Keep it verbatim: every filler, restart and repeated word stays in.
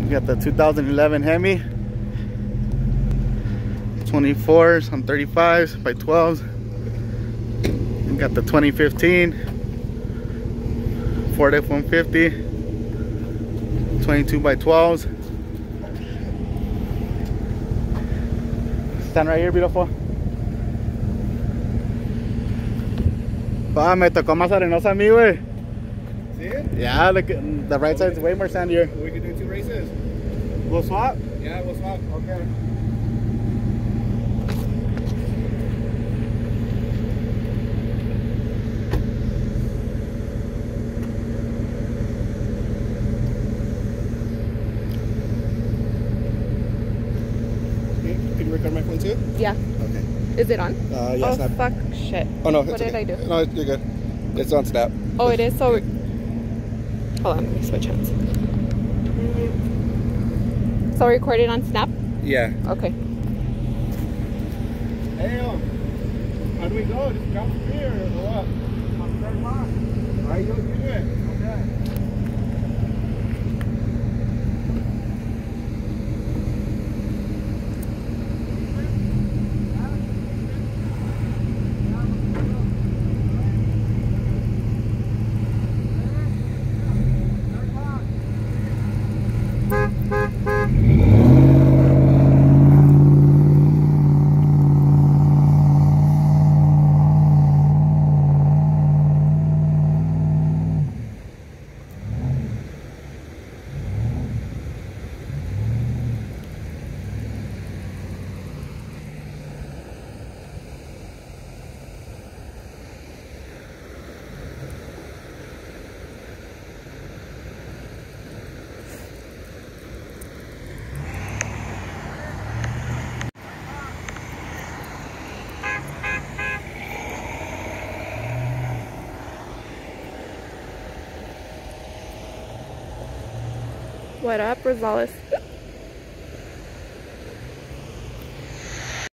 got the two thousand eleven Hemi. twenty-fours on thirty-fives by twelves. We got the twenty fifteen Ford F one fifty. twenty-two by twelves. Stand right here, beautiful. Pa, me tocó más arenosa a mí, güey. See? Yeah, look, the right side's way more sandier. We could do two races. We'll swap? Yeah, we'll swap. Okay. Can you record my phone too? Yeah. Okay. Is it on? Uh, yeah, oh, Snap. fuck. Shit. Oh, no. What did okay. I do? No, you're good. It's on Snap. Oh, it is? So... Hold on, let me switch hands. So recorded on Snap? Yeah. Okay. Hey, um, how do we go? Just drop the beer or what? On third block. All right, you do it. Okay. What up, Rosales?